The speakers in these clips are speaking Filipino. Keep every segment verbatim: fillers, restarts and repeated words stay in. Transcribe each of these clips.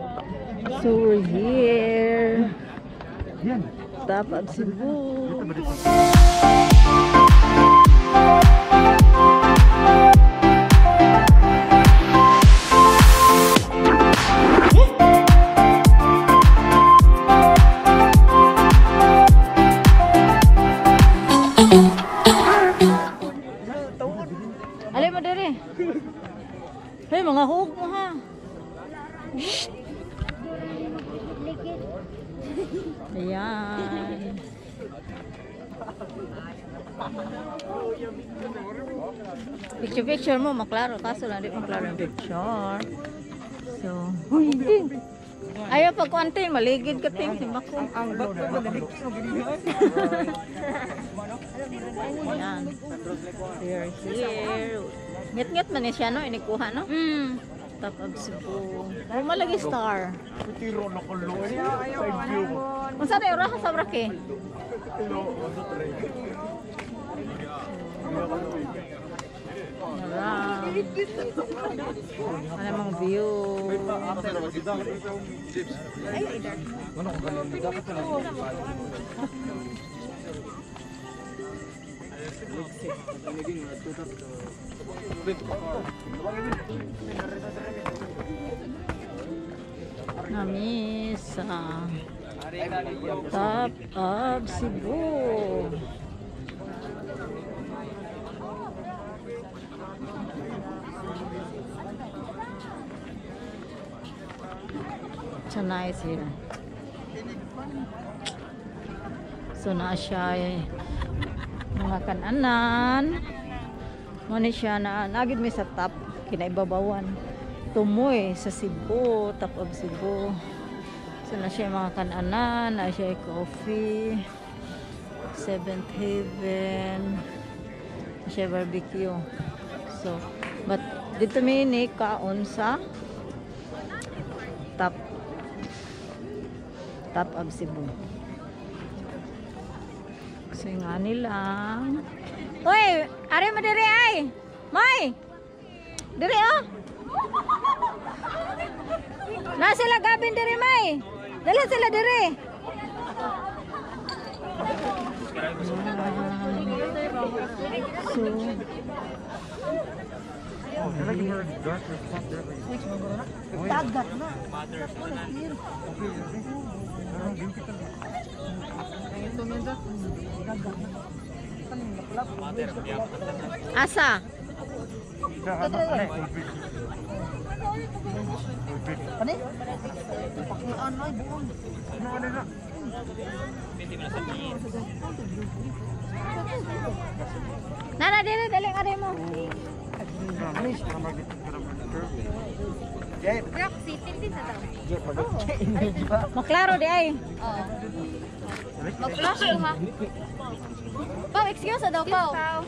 So we're here. Top of Cebu. Alay mo dere. Hey, mga hug mo ha. Shh. Ayan. Picture picture mo maklaro, kaso lang di maklaro yung picture. So, huy, ting. Ayaw pag kuante, maligid ka ting, simbako. Ang bato mo ayan. Here, here. Ngit-ngit man eh siya, no? Inikuha, no? Mm. Top of Cebu. Oh, malagi star. Tiro na ko lo. Side view. Unsa day ora ka sa brake? Ano mga view? Kami sa Top of Cebu. So nice here. So na siya eh, mga kananan. Muna siya na nagid mi sa top kinaibabawan. Tumoy sa Cebu, Top of Cebu. So na siya mga kananan, na siya coffee, Seventh Heaven, na siya barbecue. So, but dito mi ni kaon sa Top Top of Cebu. So nga nilang. Uy, ari mo diri ay. May. Diri oh. Na sila gabin diri may. Dala sila diri. So tagat na. Asa? Ano? Pakian ay buong. Ano na? Nana dili dali are mo. Rock City din sa daw. Maklaro di ay. Oo. Mag-flash ko ha. Pao, excuse daw pao.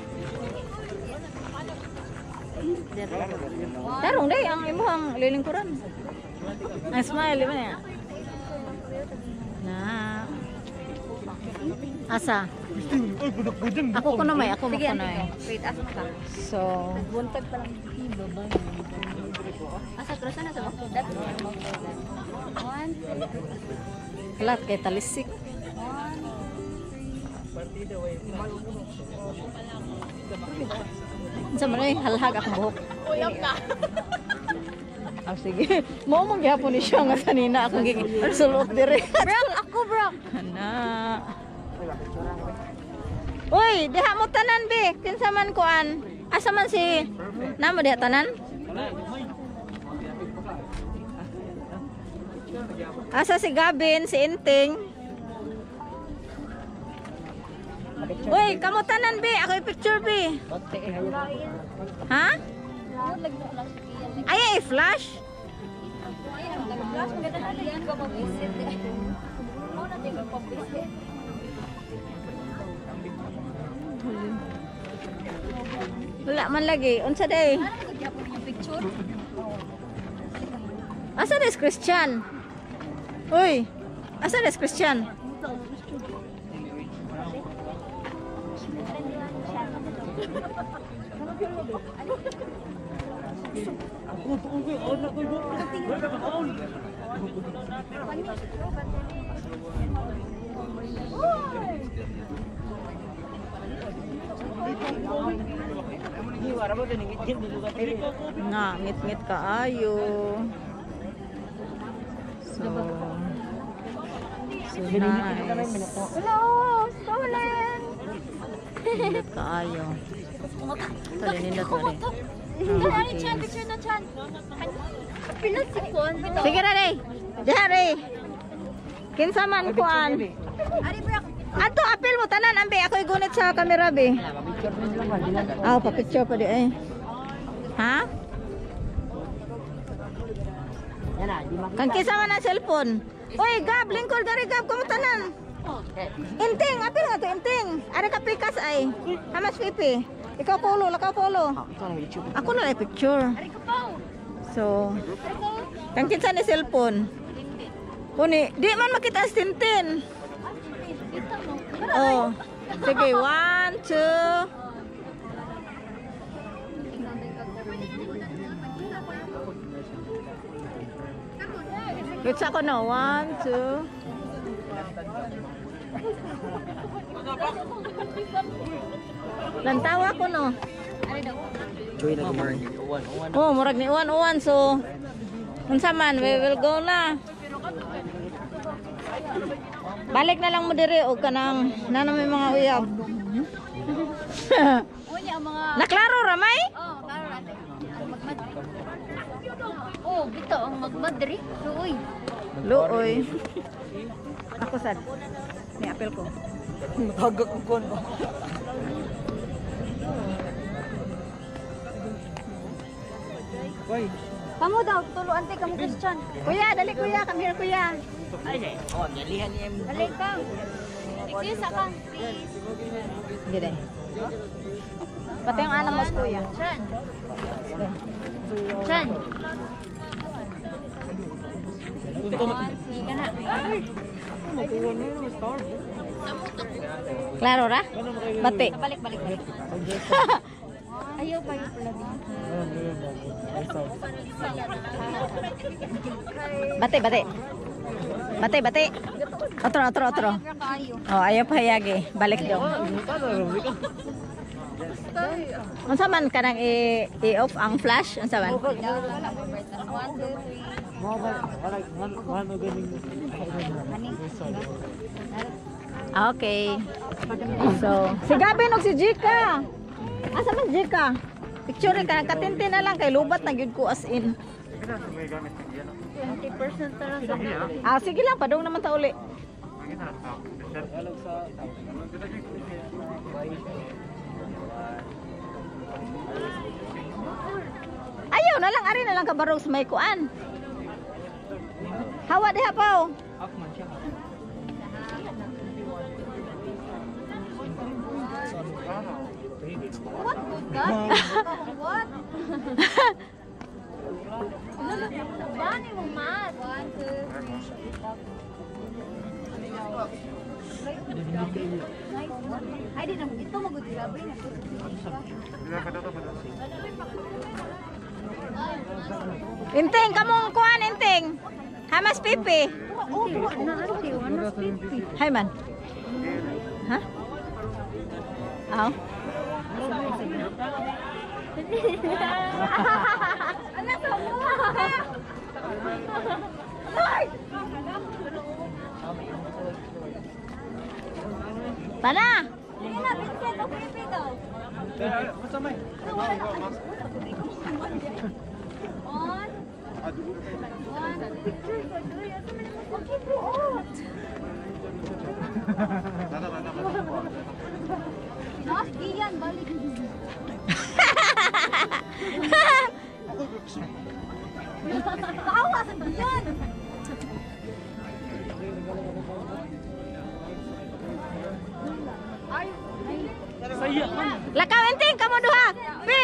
Tarong day ang imuhang lilingkuran. Ang smile di ba niya? Na. Asa? Ako ko na may, ako mo ko na eh. Wait, asa ka? So, buntag pa lang ibaba. Asa cross na sa makudat? One. Kalat kay talisik. One. Sa man ay halhag akong buhok. Uyab ka. Ah, sige. Mao man gyapon ni siya nga sanina ako sulot dire. Bro, ako bro. Ana. Uy, diha mo tanan be. Kinsa man kuan? Asa man si namo diha tanan? Asa si Gabin, si Inting? Uy, kamo tanan be, ako i-picture be. Ha? Ay, ay, flash. Wala man lagi. Unsa day? Asa des Christian? Uy, asa des Christian? Nga, ngit-ngit kaayo. So, so nice. Hello, stolen. Ngit kaayo. Kalinindot mo rin. Kaya chan, picture na chan. Pinasikuan. Sige na rin. Diha rin. Kinsa man kuan. Ari bro. Ato, apil mo tanan ambe. Ako igunit sa camera be. Ah, pa-picture pa di eh. Ha? Kang kisa man ang cellphone. Oy, Gab, lingkod gari Gab, kamo tanan. Inting, apil nga to, inting. Ari ka pikas ay. Hamas pipi. Ikaw polo, lakaw polo. Ako na ay picture. Ari ka pa. So, kang kinsa ni cellphone. Kuni, di man makita as tintin. Oh. Sige, one, two. Wait ako no, one, two. Lantawa ko no. Oh, murag ni uwan-uwan so. Unsa man, we will go na. Balik na lang mo diri og kanang nana may mga uyab. Unya mga Naklaro ra may? Oh, klaro ra. Magmad. Oh, bito ang magmad diri. Luoy. Luoy. Ako sad. Ni apel ko. Matagak ko kon. Why? Kamu daw tuluan tay kamu Christian. Kuya, dali kuya, come here kuya. Ay, oh, nyalihan niya. Dali kang. Excuse ka, please. Gide. Pati yung anak mo kuya. Chan. Chan. Sige na. Klaro ra? Bati. Balik balik balik. Ayaw pa yung pala din. Bati, bati. Bati, bati. Otro, otro, otro. Oh, ayaw pa hayagi. Balik daw. Unsa man kanang i- i-off ang flash? Unsa man? Okay. So, si Gabin og si Jika. Asa man Jika? Picture ka katinti na lang kay lubat na gyud ko as in. twenty percent tara sa Ah, sige lang padung naman ta uli. Ayaw na lang, ari na lang kabarog sa may kuan. Hawa diha pa. What good God? What? Bani mo mat. One, two, three. Ay, di na mo. Ito magod grabe na. Inting, kamong kuan inting. Hamas pipi. Oh, na ate, one mas fifty. Hay man. Ha? Aw. Anak mo. Pana. Sige na, Vincent, o pipi daw. On. One. Picture ko, Doy. Okay, bro. Nas, Ian, balik. Tawa sa Ian. Ay, Lakaw inting kamo duha. Pi.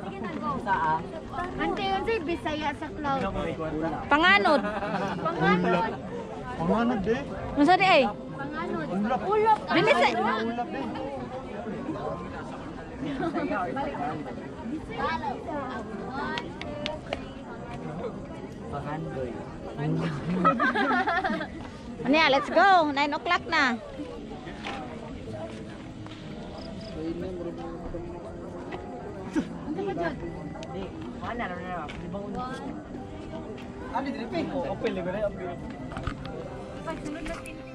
ante ante Bisaya sa cloud. Panganod. Panganod. Panganod eh. Unsa di ay? Panganod. Ulap. Bilis ay. Ulap eh. One, two, three. Pangandoy. Ano yan? Let's go. nine o'clock na. Di, mana na na. Di ba ulo? Ano, di rin? Apil, apil. Pagsunod natin